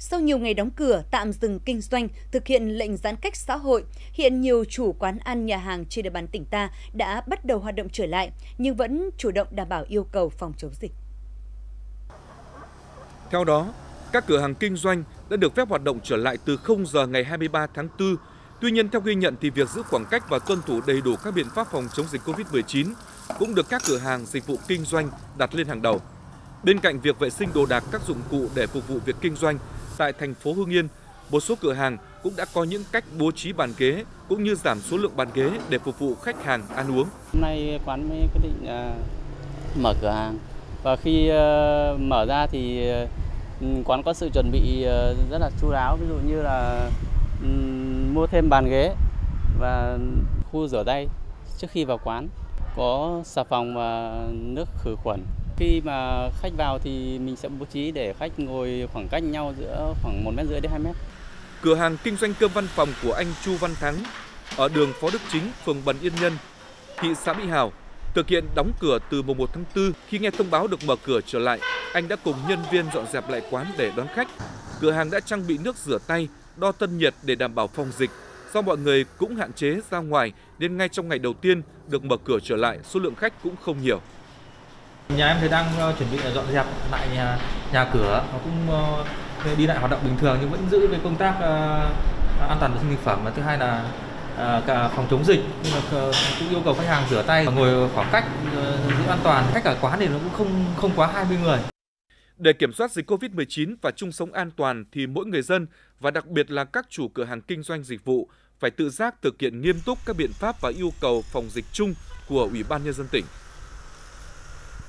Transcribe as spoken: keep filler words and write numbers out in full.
Sau nhiều ngày đóng cửa, tạm dừng kinh doanh, thực hiện lệnh giãn cách xã hội, hiện nhiều chủ quán ăn nhà hàng trên địa bàn tỉnh ta đã bắt đầu hoạt động trở lại, nhưng vẫn chủ động đảm bảo yêu cầu phòng chống dịch. Theo đó, các cửa hàng kinh doanh đã được phép hoạt động trở lại từ không giờ ngày hai mươi ba tháng tư. Tuy nhiên, theo ghi nhận thì việc giữ khoảng cách và tuân thủ đầy đủ các biện pháp phòng chống dịch Covid mười chín cũng được các cửa hàng dịch vụ kinh doanh đặt lên hàng đầu. Bên cạnh việc vệ sinh đồ đạc các dụng cụ để phục vụ việc kinh doanh, tại thành phố Hưng Yên, một số cửa hàng cũng đã có những cách bố trí bàn ghế cũng như giảm số lượng bàn ghế để phục vụ khách hàng ăn uống. Hôm nay quán mới quyết định uh, mở cửa hàng và khi uh, mở ra thì uh, quán có sự chuẩn bị uh, rất là chu đáo, ví dụ như là um, mua thêm bàn ghế và khu rửa tay trước khi vào quán, có xà phòng và nước khử khuẩn. Khi mà khách vào thì mình sẽ bố trí để khách ngồi khoảng cách nhau giữa khoảng một mét rưỡi đến hai mét. Cửa hàng kinh doanh cơm văn phòng của anh Chu Văn Thắng ở đường Phó Đức Chính, phường Bần Yên Nhân, thị xã Mỹ Hào thực hiện đóng cửa từ mùng một tháng tư. Khi nghe thông báo được mở cửa trở lại, anh đã cùng nhân viên dọn dẹp lại quán để đón khách. Cửa hàng đã trang bị nước rửa tay, đo thân nhiệt để đảm bảo phòng dịch. Do mọi người cũng hạn chế ra ngoài nên ngay trong ngày đầu tiên được mở cửa trở lại, số lượng khách cũng không nhiều. Nhà em thì đang chuẩn bị dọn dẹp lại nhà, nhà cửa, nó cũng đi lại hoạt động bình thường nhưng vẫn giữ về công tác uh, an toàn vệ sinh thực phẩm. Và thứ hai là uh, cả phòng chống dịch, nhưng mà cũng yêu cầu khách hàng rửa tay và ngồi khoảng cách uh, giữ an toàn. Khách ở quán thì nó cũng không không quá hai mươi người. Để kiểm soát dịch Covid mười chín và chung sống an toàn thì mỗi người dân và đặc biệt là các chủ cửa hàng kinh doanh dịch vụ phải tự giác thực hiện nghiêm túc các biện pháp và yêu cầu phòng dịch chung của Ủy ban Nhân dân tỉnh.